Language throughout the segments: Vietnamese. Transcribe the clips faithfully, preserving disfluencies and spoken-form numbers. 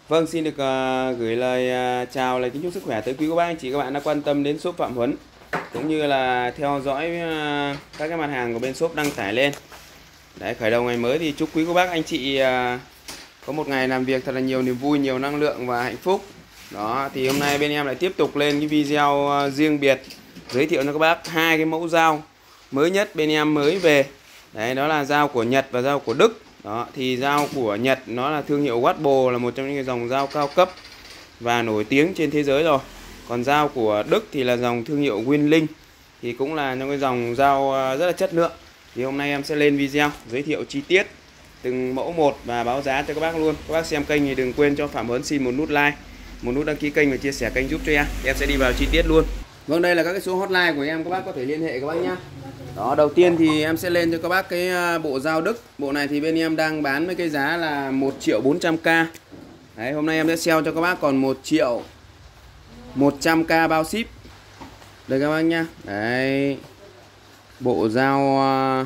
Vâng, xin được uh, gửi lời uh, chào, lời kính chúc sức khỏe tới quý cô bác anh chị các bạn đã quan tâm đến shop Phạm Huấn, cũng như là theo dõi uh, các cái mặt hàng của bên shop đăng tải lên. Đấy, khởi đầu ngày mới thì chúc quý cô bác anh chị uh, có một ngày làm việc thật là nhiều niềm vui, nhiều năng lượng và hạnh phúc. Đó, thì hôm nay bên em lại tiếp tục lên cái video uh, riêng biệt giới thiệu cho các bác hai cái mẫu dao mới nhất bên em mới về. Đấy, đó là dao của Nhật và dao của Đức. Đó, thì dao của Nhật nó là thương hiệu Watbo, là một trong những cái dòng dao cao cấp và nổi tiếng trên thế giới rồi. Còn dao của Đức thì là dòng thương hiệu Winling, thì cũng là những cái dòng dao rất là chất lượng. Thì hôm nay em sẽ lên video giới thiệu chi tiết từng mẫu một và báo giá cho các bác luôn. Các bác xem kênh thì đừng quên cho Phạm Huấn xin một nút like, một nút đăng ký kênh và chia sẻ kênh giúp cho em. Em sẽ đi vào chi tiết luôn. Vâng, đây là các cái số hotline của em, các bác có thể liên hệ các bác nhá. Đó, đầu tiên thì em sẽ lên cho các bác cái bộ dao Đức. Bộ này thì bên em đang bán với cái giá là một triệu bốn trăm k. Đấy, hôm nay em sẽ sale cho các bác còn một triệu một trăm k bao ship. Đây các bác nhá. Đấy, bộ dao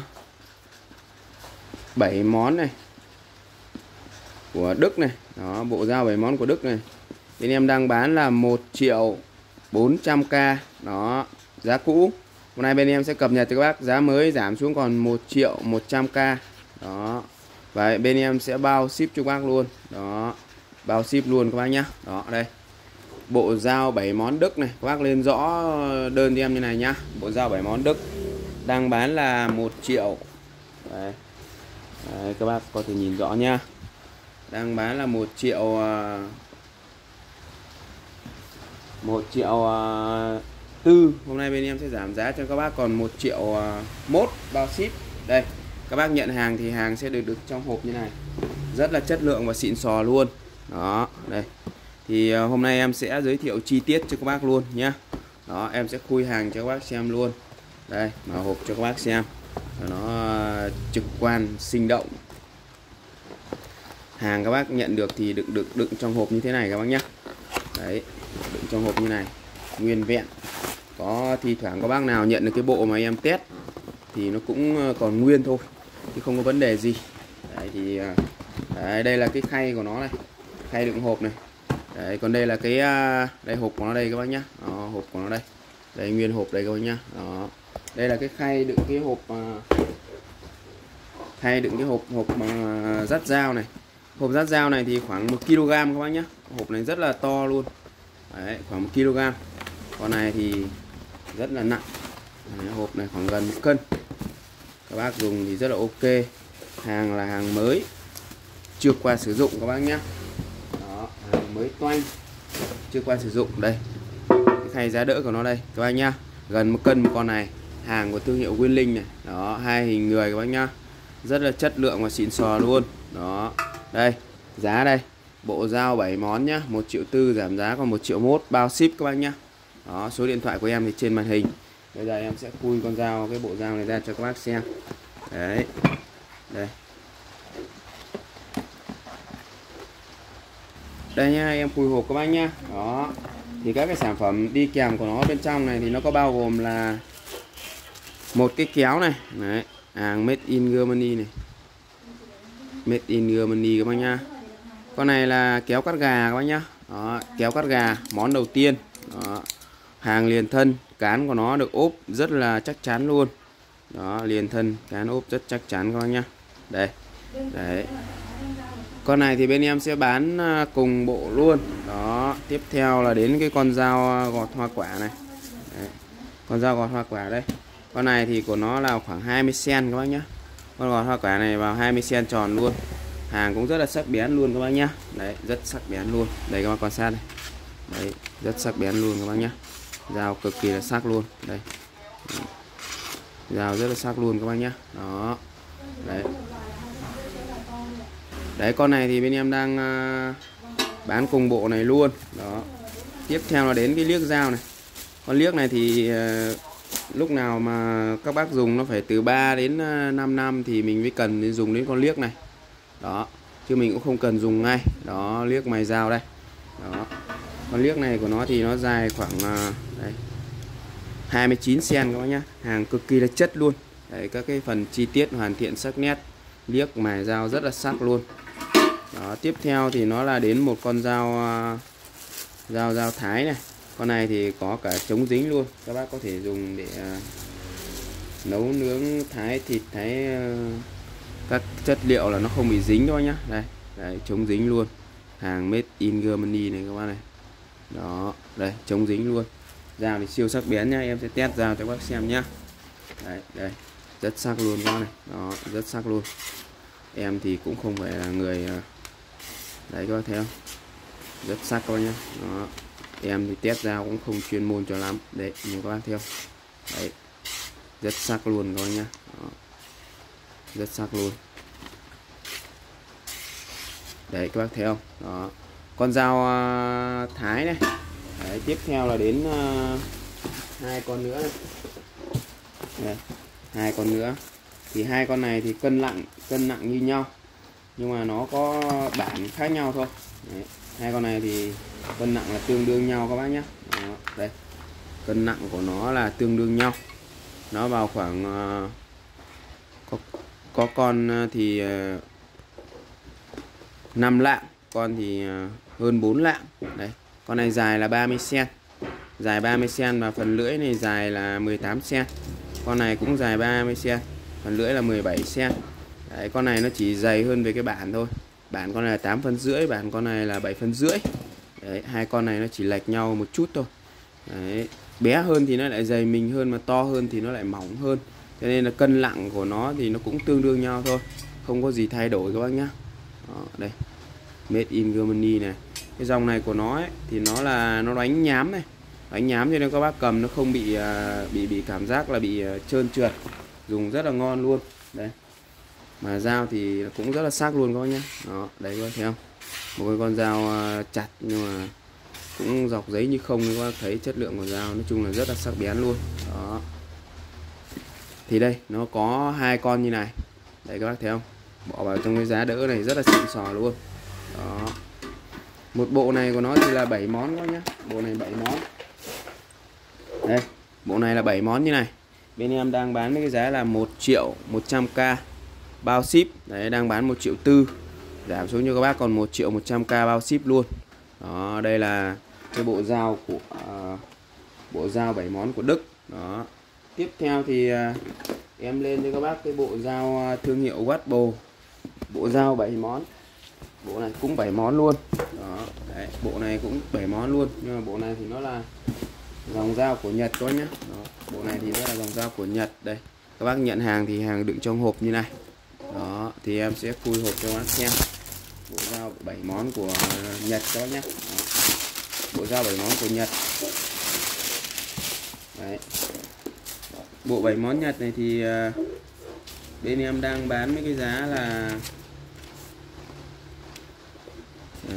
bảy món này của Đức này. Đó, bộ dao bảy món của Đức này. Bên em đang bán là một triệu bốn trăm k. Đó, giá cũ. Hôm nay bên em sẽ cập nhật cho các bác giá mới giảm xuống còn một triệu một trăm k. Đó. Và bên em sẽ bao ship cho các bác luôn. Đó. Bao ship luôn các bác nhá. Đó, đây. Bộ dao bảy món Đức này, các bác lên rõ đơn cho em như này nhá. Bộ dao bảy món Đức đang bán là một triệu. Đấy. Đấy, các bác có thể nhìn rõ nha. Đang bán là một triệu một triệu tư. Hôm nay bên em sẽ giảm giá cho các bác còn một triệu mốt bao ship. Đây, các bác nhận hàng thì hàng sẽ được được trong hộp như này, rất là chất lượng và xịn sò luôn. Đó, đây. Thì hôm nay em sẽ giới thiệu chi tiết cho các bác luôn nhá. Đó, em sẽ khui hàng cho các bác xem luôn. Đây, mở hộp cho các bác xem cho nó trực quan, sinh động. Hàng các bác nhận được thì đựng đựng đựng trong hộp như thế này các bác nhé. Đấy, đựng trong hộp như này, nguyên vẹn. Có thi thoảng có bác nào nhận được cái bộ mà em test thì nó cũng còn nguyên thôi, chứ không có vấn đề gì. Đấy, thì đấy, đây là cái khay của nó này, khay đựng hộp này. Đấy, còn đây là cái đây hộp của nó đây các bác nhá. Đó, hộp của nó đây, đây nguyên hộp đây các bác nhá. Đó, đây là cái khay đựng cái hộp khay đựng cái hộp hộp uh, dắt dao này. Hộp dắt dao này thì khoảng một ki lô gam các bác nhé. Hộp này rất là to luôn. Đấy, khoảng một ki lô gam. Con này thì rất là nặng. Đấy, hộp này khoảng gần một cân. Các bác dùng thì rất là ok. Hàng là hàng mới, chưa qua sử dụng các bác nhé. Đó, hàng mới toanh, chưa qua sử dụng. Đây, cái khay giá đỡ của nó đây các bác nhá. Gần một cân một con này. Hàng của thương hiệu Winling này. Đó, hai hình người các bác nhá. Rất là chất lượng và xịn sò luôn. Đó, đây, giá đây. Bộ dao bảy món nhá, một triệu tư, giảm giá còn một triệu mốt bao ship các bác nhá. Đó, số điện thoại của em thì trên màn hình. Bây giờ em sẽ khui con dao, cái bộ dao này ra cho các bác xem. Đấy. Đây. Đây nha, em khui hộp các bác nhá. Đó. Thì các cái sản phẩm đi kèm của nó bên trong này thì nó có bao gồm là một cái kéo này. Đấy, hàng made in Germany này. Made in Germany các bác nhá. Con này là kéo cắt gà các bác nhá. Đó, kéo cắt gà, món đầu tiên. Đó, hàng liền thân, cán của nó được ốp rất là chắc chắn luôn. Đó, liền thân, cán ốp rất chắc chắn các bác nhá. Đây. Đấy. Con này thì bên em sẽ bán cùng bộ luôn. Đó, tiếp theo là đến cái con dao gọt hoa quả này. Đấy. Con dao gọt hoa quả đây. Con này thì của nó là khoảng hai mươi xen các bác nhá. Con gọt hoa quả này vào hai mươi xen tròn luôn. Hàng cũng rất là sắc bén luôn các bác nhá. Đấy, rất sắc bén luôn. Đây các bác quan sát này. Đấy, rất sắc bén luôn các bác nhá. Dao cực kỳ là sắc luôn. Đây. Dao rất là sắc luôn các bác nhá. Đó. Đấy. Đấy, con này thì bên em đang uh, bán cùng bộ này luôn. Đó. Tiếp theo là đến cái liếc dao này. Con liếc này thì uh, lúc nào mà các bác dùng nó phải từ ba đến năm năm thì mình mới cần dùng đến con liếc này. Đó, chứ mình cũng không cần dùng ngay. Đó, liếc mài dao đây. Đó. Con liếc này của nó thì nó dài khoảng uh, đây, hai mươi chín xen các bác nhá. Hàng cực kỳ là chất luôn. Đấy, các cái phần chi tiết hoàn thiện sắc nét, liếc mài dao rất là sắc luôn. Đó, tiếp theo thì nó là đến một con dao uh, dao dao thái này. Con này thì có cả chống dính luôn, các bác có thể dùng để uh, nấu nướng, thái thịt, thái uh, các chất liệu là nó không bị dính thôi nhá. Đây, đây chống dính luôn, hàng made in Germany này các bác này. Đó, đây chống dính luôn. Dao thì siêu sắc bén nhá, em sẽ test dao cho các bác xem nhá. Đây, đây, rất sắc luôn các bác này. Đó, rất sắc luôn. Em thì cũng không phải là người uh, đấy các bác thấy không, rất sắc các bác nhá. Đó, em thì test dao cũng không chuyên môn cho lắm đấy, nhưng các bác thấy không, đấy rất sắc luôn các bác nhá. Đó, rất sắc luôn đấy, các bác thấy không. Đó, con dao uh, thái này. Đấy, tiếp theo là đến uh, hai con nữa này. Đây, hai con nữa thì hai con này thì cân nặng cân nặng như nhau, nhưng mà nó có bản khác nhau thôi. Đấy, hai con này thì cân nặng là tương đương nhau các bác nhé. Đó, đây cân nặng của nó là tương đương nhau, nó vào khoảng uh, có, có con thì uh, năm lạng, con thì uh, hơn bốn lạng. Đấy, con này dài là ba mươi xăng-ti-mét, dài ba mươi xăng-ti-mét và phần lưỡi này dài là mười tám xăng-ti-mét. Con này cũng dài ba mươi xăng-ti-mét, phần lưỡi là mười bảy xăng-ti-mét. Đấy, con này nó chỉ dày hơn về cái bản thôi. Bản con này là tám phân rưỡi, bản con này là bảy phân rưỡi. Đấy, hai con này nó chỉ lệch nhau một chút thôi. Đấy, bé hơn thì nó lại dày mình hơn, mà to hơn thì nó lại mỏng hơn. Cho nên là cân nặng của nó thì nó cũng tương đương nhau thôi, không có gì thay đổi các bác nhá. Đó, đây made in Germany này. Cái dòng này của nó ấy, thì nó là nó đánh nhám này, đánh nhám cho nên các bác cầm nó không bị uh, bị bị cảm giác là bị uh, trơn trượt, dùng rất là ngon luôn. Đây, mà dao thì cũng rất là sắc luôn các bác nhé. Đó, đấy các bác thấy không, một cái con dao uh, chặt nhưng mà cũng dọc giấy như không, các bác thấy chất lượng của dao nói chung là rất là sắc bén luôn. Đó, thì đây nó có hai con như này, đấy các bác thấy không, bỏ vào trong cái giá đỡ này rất là xịn sò luôn. Đó, một bộ này của nó thì là bảy món các bác nhé, bộ này bảy món. Đây, bộ này là bảy món như này, bên em đang bán với cái giá là một triệu một trăm k bao ship. Đấy, đang bán một triệu tư, giảm xuống cho các bác còn một triệu một trăm k bao ship luôn. Đó, đây là cái bộ dao của uh, bộ dao bảy món của Đức. Đó, tiếp theo thì uh, em lên cho các bác cái bộ dao uh, thương hiệu Watbo, bộ dao bảy món. Bộ này cũng bảy món luôn. Đó, đấy, bộ này cũng bảy món luôn, nhưng mà bộ này thì nó là dòng dao của Nhật thôi nhé. Bộ này thì rất là dòng dao của Nhật. Đây, các bác nhận hàng thì hàng đựng trong hộp như này. Đó, thì em sẽ khui hộp cho các bác xem. Bộ dao bảy món của Nhật đó nhé. Đó, bộ dao bảy món của Nhật. Đấy, bộ bảy món Nhật này thì uh, bên em đang bán với cái giá là đây,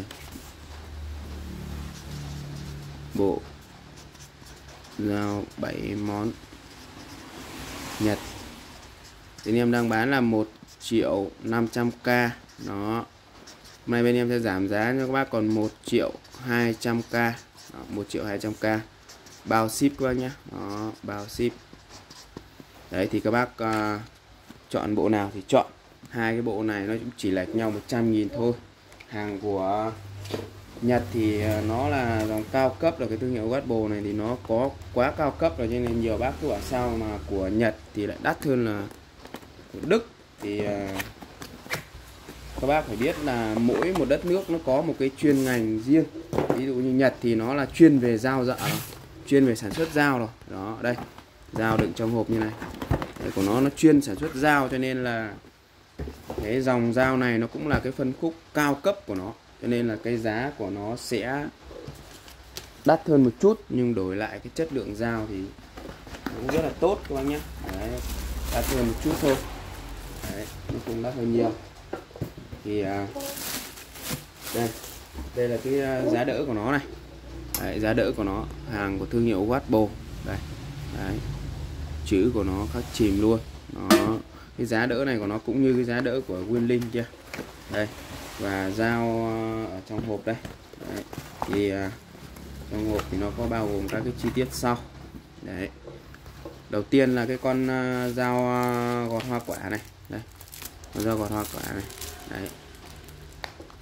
bộ dao bảy món Nhật bên em đang bán là một triệu năm trăm k. Đó, hôm nay bên em sẽ giảm giá cho các bác còn một triệu hai trăm k. Đó, một triệu hai trăm k bao ship các bác nhé. Đó, bao ship. Đấy, thì các bác uh, chọn bộ nào thì chọn. Hai cái bộ này nó cũng chỉ lệch nhau một trăm nghìn thôi. Hàng của Nhật thì nó là dòng cao cấp, là cái thương hiệu Watbo này thì nó có quá cao cấp rồi, cho nên nhiều bác cứ bảo sao mà của Nhật thì lại đắt hơn là của Đức. Thì uh, các bác phải biết là mỗi một đất nước nó có một cái chuyên ngành riêng. Ví dụ như Nhật thì nó là chuyên về dao dợ, chuyên về sản xuất dao rồi. Đó, đây dao đựng trong hộp như này. Đấy, của nó nó chuyên sản xuất dao, cho nên là cái dòng dao này nó cũng là cái phân khúc cao cấp của nó, cho nên là cái giá của nó sẽ đắt hơn một chút, nhưng đổi lại cái chất lượng dao thì cũng rất là tốt các bác nhé. Đấy, đắt hơn một chút thôi. Đấy, nó cũng đắt hơn nhiều. Thì à, đây đây là cái giá đỡ của nó này. Đấy, giá đỡ của nó hàng của thương hiệu Watbo. Đây, đấy, chữ của nó khắc chìm luôn. Nó cái giá đỡ này của nó cũng như cái giá đỡ của Winling kia. Đây, và dao ở trong hộp đây. Đấy, thì uh, trong hộp thì nó có bao gồm các cái chi tiết sau. Đấy, đầu tiên là cái con uh, dao uh, gọt hoa quả này. Đây, con dao gọt hoa quả này. Đấy,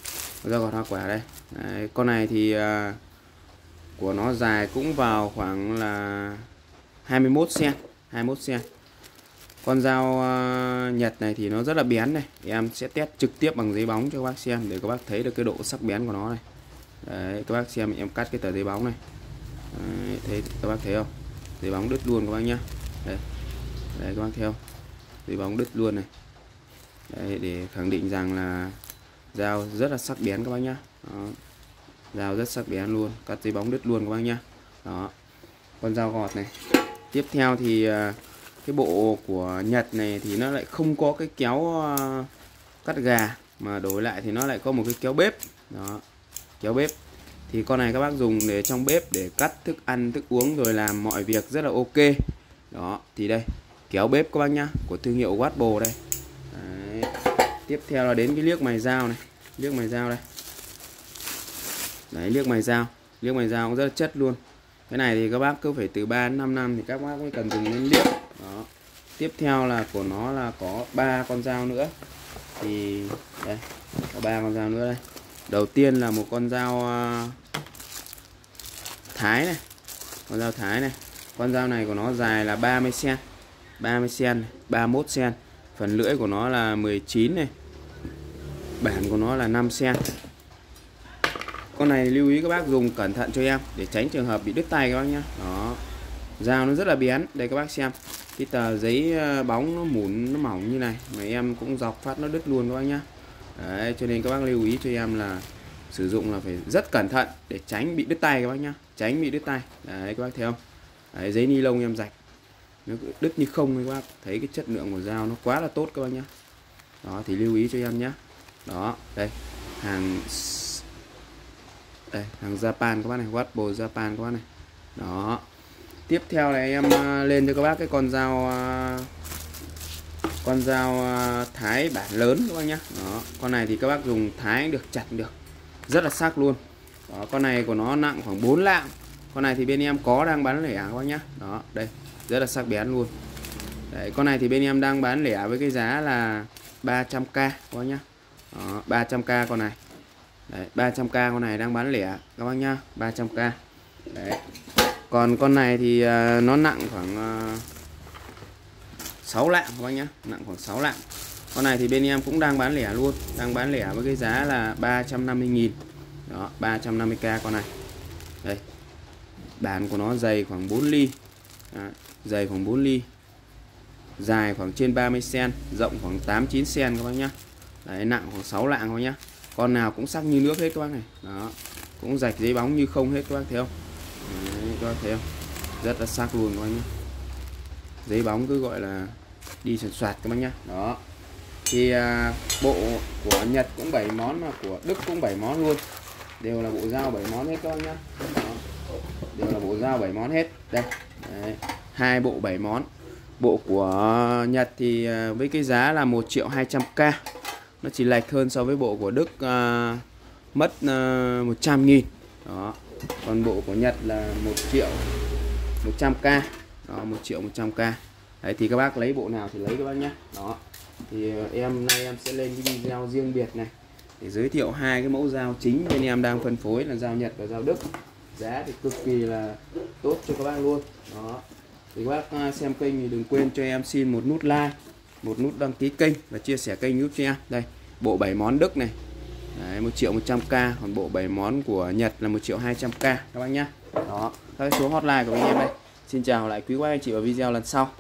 dao gọt hoa quả đây. Đấy, con này thì uh, của nó dài cũng vào khoảng là hai mươi mốt xen-ti-mét, hai mươi mốt xen-ti-mét. Con dao uh, Nhật này thì nó rất là bén này. Em sẽ test trực tiếp bằng giấy bóng cho các bác xem để các bác thấy được cái độ sắc bén của nó này. Đấy, các bác xem em cắt cái tờ giấy bóng này. Đấy, thấy các bác thấy không? Giấy bóng đứt luôn các bác nhá. Đây. Đấy các bác thấy không? Giấy bóng đứt luôn này. Đấy, để khẳng định rằng là dao rất là sắc bén các bác nhá. Đó. Dao rất sắc bén luôn, cắt giấy bóng đứt luôn các bác nhá. Đó. Con dao gọt này. Tiếp theo thì cái bộ của Nhật này thì nó lại không có cái kéo cắt gà, mà đổi lại thì nó lại có một cái kéo bếp. Đó. Kéo bếp. Thì con này các bác dùng để trong bếp để cắt thức ăn, thức uống rồi làm mọi việc rất là ok. Đó, thì đây, kéo bếp các bác nhá, của thương hiệu Watbo đây. Đấy. Tiếp theo là đến cái liếc mài dao này, liếc mài dao đây. Đấy, liếc mài dao, liếc mài dao cũng rất là chất luôn. Cái này thì các bác cứ phải từ ba đến năm năm thì các bác mới cần dùng đến liếc. Đó. Tiếp theo là của nó là có ba con dao nữa. Thì đây, có ba con dao nữa đây. Đầu tiên là một con dao uh, Thái này, con dao Thái này. Con dao này của nó dài là ba mươi xen-ti-mét, ba mươi xen-ti-mét, ba mươi mốt xen-ti-mét. Phần lưỡi của nó là mười chín này. Bản của nó là năm xen-ti-mét. Con này lưu ý các bác dùng cẩn thận cho em để tránh trường hợp bị đứt tay các bác nhá. Đó. Dao nó rất là bén. Đây các bác xem. Cái tờ giấy bóng nó mủn, nó mỏng như này mà em cũng dọc phát nó đứt luôn các bác nhá. Đấy, cho nên các bác lưu ý cho em là sử dụng là phải rất cẩn thận để tránh bị đứt tay các bác nhá, tránh bị đứt tay. Đấy các bác thấy không? Đấy, giấy ni lông em rạch nó đứt như không, các bác thấy cái chất lượng của dao nó quá là tốt các bác nhá. Đó thì lưu ý cho em nhá. Đó, đây, hàng đây, hàng Japan các bác này, Watbo Japan các bác này. Đó. Tiếp theo là em lên cho các bác cái con dao con dao Thái bản lớn các bác nhá. Đó, con này thì các bác dùng thái được, chặt được, rất là sắc luôn. Đó, con này của nó nặng khoảng bốn lạng. Con này thì bên em có đang bán lẻ các bác nhá. Đó, đây, rất là sắc bén luôn. Đấy, con này thì bên em đang bán lẻ với cái giá là ba trăm k các bác nhá. Đó, ba trăm k con này. Đấy, ba trăm k con này đang bán lẻ các bác nhá, ba trăm k. Đấy. Còn con này thì uh, nó nặng khoảng uh, sáu lạng các bác nhá, nặng khoảng sáu lạng. Con này thì bên em cũng đang bán lẻ luôn, đang bán lẻ với cái giá là ba trăm năm mươi nghìn. Đó, ba trăm năm mươi k con này. Đây. Bản của nó dày khoảng bốn ly. Đó, dày khoảng bốn ly. Dài khoảng trên ba mươi xen-ti-mét, rộng khoảng tám chín xen-ti-mét các bác nhá. Đấy, nặng khoảng sáu lạng các bác nhá. Con nào cũng sắc như nước hết các bác này. Đó. Cũng rạch giấy bóng như không hết các bác thấy không? Đấy, các bác thấy không? Rất là sắc luôn các bác nhá. Giấy bóng cứ gọi là đi soạt soạt các bác nhá. Đó. Thì à, bộ của Nhật cũng bảy món mà của Đức cũng bảy món luôn. Đều là bộ dao bảy món hết các bác nhá. Đó. Đều là bộ dao bảy món hết. Đây. Đấy. Hai bộ bảy món. Bộ của Nhật thì với cái giá là một triệu hai trăm k. Nó chỉ lệch hơn so với bộ của Đức uh, mất uh, một trăm nghìn. Đó. Còn bộ của Nhật là một triệu một trăm k. Đó, một triệu một trăm k. Đấy thì các bác lấy bộ nào thì lấy các bác nhé. Đó. Thì em nay em sẽ lên cái video riêng biệt này để giới thiệu hai cái mẫu dao chính bên em đang phân phối là dao Nhật và dao Đức. Giá thì cực kỳ là tốt cho các bác luôn. Đó. Thì các bác xem kênh thì đừng quên cho em xin một nút like, một nút đăng ký kênh và chia sẻ kênh giúp cho em. Đây, bộ bảy món Đức này. Đấy, một triệu một trăm k, còn bộ bảy món của Nhật là một triệu hai trăm k các bác nhá. Đó, các số hotline của bên em đây. Xin chào lại quý cô anh chị ở video lần sau.